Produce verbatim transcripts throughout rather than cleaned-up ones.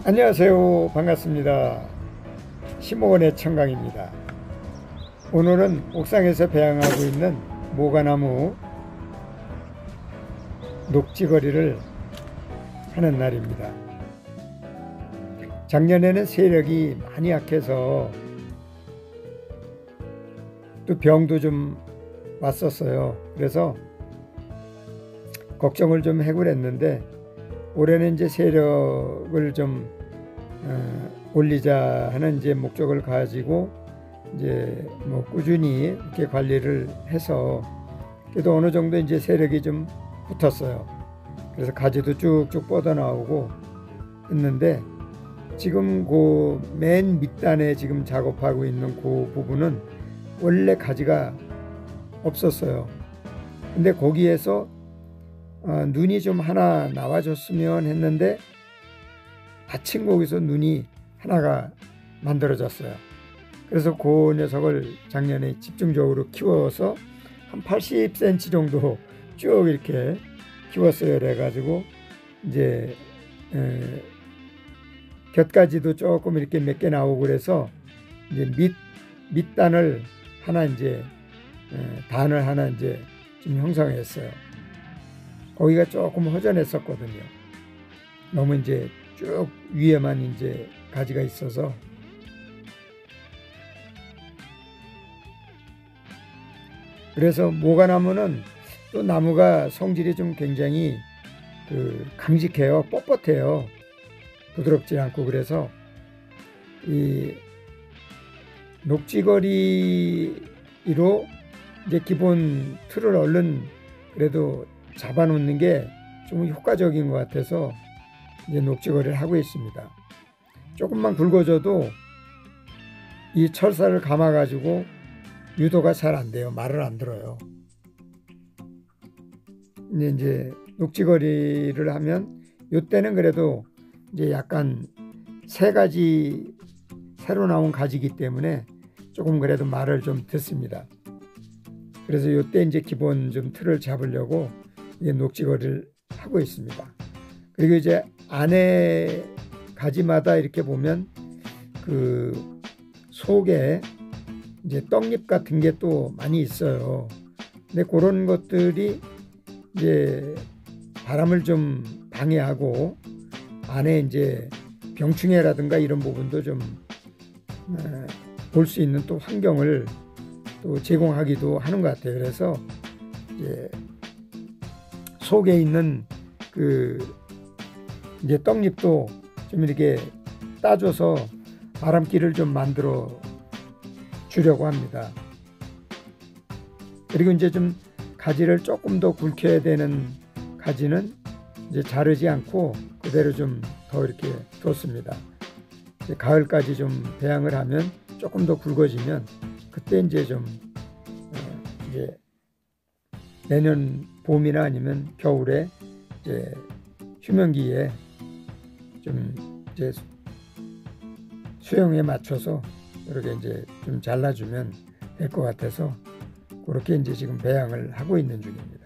안녕하세요. 반갑습니다. 심오원의 청강입니다. 오늘은 옥상에서 배양하고 있는 모가나무 녹지거리를 하는 날입니다. 작년에는 세력이 많이 약해서 또 병도 좀 왔었어요. 그래서 걱정을 좀 해결했는데 올해는 이제 세력을 좀 어, 올리자 하는 이제 목적을 가지고 이제 뭐 꾸준히 이렇게 관리를 해서 그래도 어느 정도 이제 세력이 좀 붙었어요. 그래서 가지도 쭉쭉 뻗어 나오고 있는데 지금 그 맨 밑단에 지금 작업하고 있는 그 부분은 원래 가지가 없었어요. 근데 거기에서 어, 눈이 좀 하나 나와줬으면 했는데 마침 거기서 눈이 하나가 만들어졌어요. 그래서 그 녀석을 작년에 집중적으로 키워서 한 팔십 센티미터 정도 쭉 이렇게 키웠어요. 그래가지고 이제 에, 곁가지도 조금 이렇게 몇 개 나오고 그래서 이제 밑 밑단을 하나 이제 에, 단을 하나 이제 좀 형성했어요. 거기가 조금 허전했었거든요. 너무 이제 쭉 위에만 이제 가지가 있어서 그래서 모가나무는 또 나무가 성질이 좀 굉장히 그 강직해요. 뻣뻣해요. 부드럽지 않고 그래서 이 녹지거리로 이제 기본 틀을 얼른 그래도 잡아놓는 게 좀 효과적인 것 같아서 이제 녹지거리를 하고 있습니다. 조금만 굵어져도 이 철사를 감아 가지고 유도가 잘 안 돼요. 말을 안 들어요. 근데 이제 녹지거리를 하면 이때는 그래도 이제 약간 새 가지 새로 나온 가지기 때문에 조금 그래도 말을 좀 듣습니다. 그래서 이때 이제 기본 좀 틀을 잡으려고 이제 녹지거리를 하고 있습니다. 그리고 이제 안에 가지마다 이렇게 보면 그 속에 이제 떡잎 같은 게 또 많이 있어요. 근데 그런 것들이 이제 바람을 좀 방해하고 안에 이제 병충해라든가 이런 부분도 좀 볼 수 있는 또 환경을 또 제공하기도 하는 것 같아요. 그래서 이제 속에 있는 그 이제 떡잎도 좀 이렇게 따줘서 바람길을 좀 만들어 주려고 합니다. 그리고 이제 좀 가지를 조금 더 굵혀야 되는 가지는 이제 자르지 않고 그대로 좀 더 이렇게 뒀습니다. 이제 가을까지 좀 배양을 하면 조금 더 굵어지면 그때 이제 좀 어 이제 내년 봄이나 아니면 겨울에 이제 휴면기에 좀 이제 수영에 맞춰서 이렇게 이제 좀 잘라주면 될 것 같아서 그렇게 이제 지금 배양을 하고 있는 중입니다.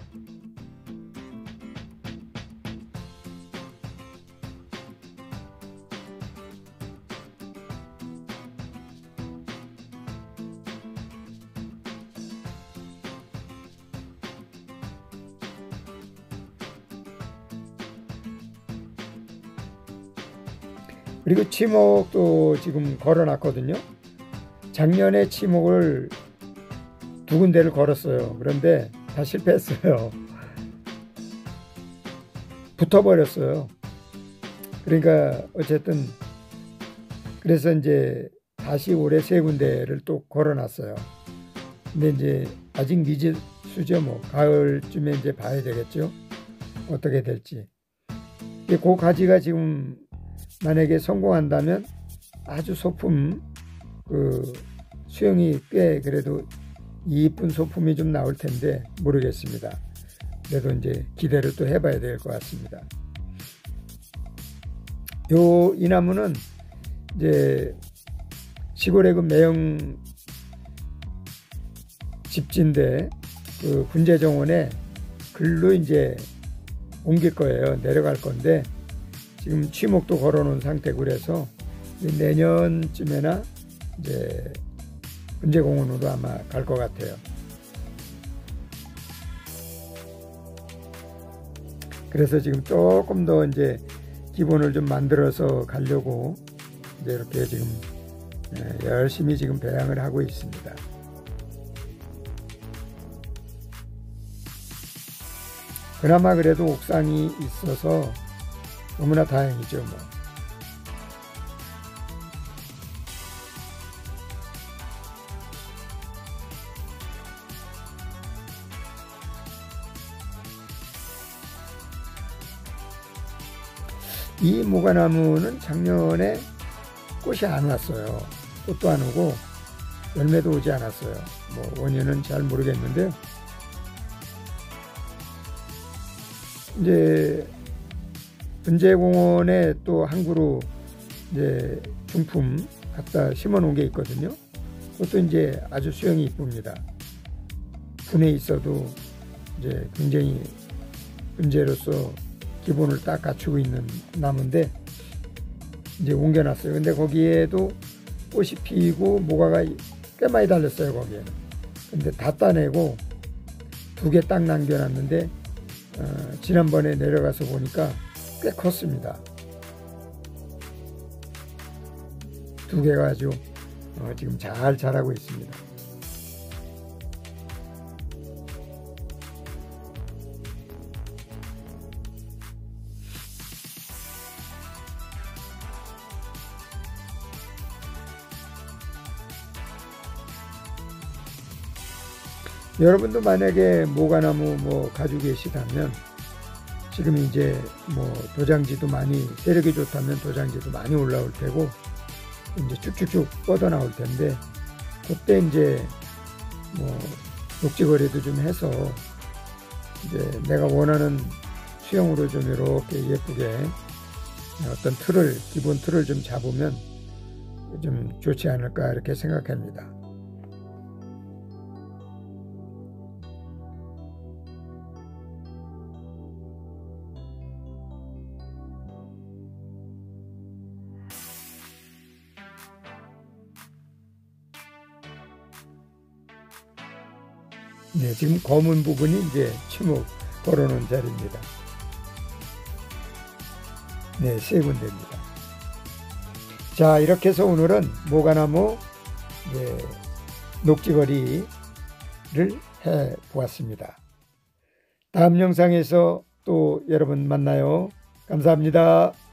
그리고 치목도 지금 걸어놨거든요. 작년에 치목을 두 군데를 걸었어요. 그런데 다 실패했어요. 붙어버렸어요. 그러니까 어쨌든 그래서 이제 다시 올해 세 군데를 또 걸어놨어요. 근데 이제 아직 미지수죠. 뭐 가을쯤에 이제 봐야 되겠죠. 어떻게 될지. 그 가지가 지금 만약에 성공한다면 아주 소품 그 수영이 꽤 그래도 이쁜 소품이 좀 나올 텐데 모르겠습니다. 그래도 이제 기대를 또 해봐야 될 것 같습니다. 요 이 나무는 이제 시골의 그 매형 집지인데 그 분재정원에 글로 이제 옮길 거예요. 내려갈 건데 지금 취목도 걸어 놓은 상태고 그래서 내년쯤에나 이제 은재공원으로 아마 갈 것 같아요. 그래서 지금 조금 더 이제 기본을 좀 만들어서 가려고 이제 이렇게 지금 열심히 지금 배양을 하고 있습니다. 그나마 그래도 옥상이 있어서 너무나 다행이죠, 뭐. 이 무화과나무는 작년에 꽃이 안 왔어요. 꽃도 안 오고 열매도 오지 않았어요. 뭐 원인은 잘 모르겠는데요. 이제 은재공원에 또 한 그루 이제 중품 갖다 심어 놓은 게 있거든요. 그것도 이제 아주 수영이 이쁩니다. 분에 있어도 이제 굉장히 은재로서 기본을 딱 갖추고 있는 나무인데 이제 옮겨놨어요. 근데 거기에도 꽃이 피고 모과가 꽤 많이 달렸어요. 거기에는. 근데 다 따내고 두 개 딱 남겨놨는데 어, 지난번에 내려가서 보니까 꽤 컸습니다. 두 개가 아주 어, 지금 잘 자라고 있습니다. 여러분도 만약에 모과나무 뭐 가지고 계시다면 지금 이제 뭐 도장지도 많이 세력이 좋다면 도장지도 많이 올라올 테고 이제 쭉쭉쭉 뻗어 나올 텐데 그때 이제 뭐 녹지거리도 좀 해서 이제 내가 원하는 수영으로 좀 이렇게 예쁘게 어떤 틀을 기본 틀을 좀 잡으면 좀 좋지 않을까 이렇게 생각합니다. 네, 지금 검은 부분이 이제 침묵 걸어놓은 자리입니다. 네, 세 군데입니다. 자, 이렇게 해서 오늘은 모과나무 네, 녹지거리를 해 보았습니다. 다음 영상에서 또 여러분 만나요. 감사합니다.